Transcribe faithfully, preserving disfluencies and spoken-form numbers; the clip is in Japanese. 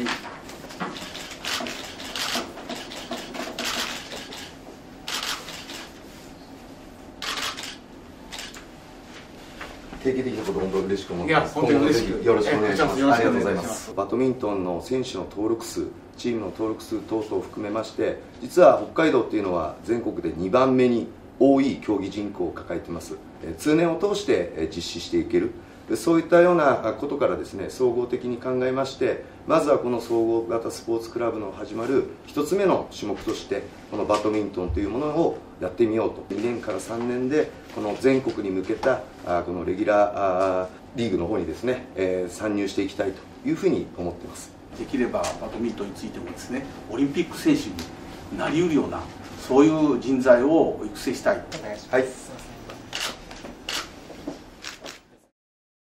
。 定期的なこと本当に嬉しく思ってます。 いや本当に嬉しくよろしくお願いします。 よろしくお願いします。 ありがとうございます。バドミントンの選手の登録数、チームの登録数等々を含めまして、実は北海道っていうのは全国でにばんめに多い競技人口を抱えています。通年を通して実施していける、そういったようなことからですね、総合的に考えまして、まずはこの総合型スポーツクラブの始まる一つ目の種目として、このバドミントンというものをやってみようと、にねんからさんねんでこの全国に向けたこのレギュラーリーグの方にですね、えー、参入していきたいというふうに思っています。 できればバドミントンについてもですね、オリンピック選手になりうるようなそういう人材を育成したい。 はい。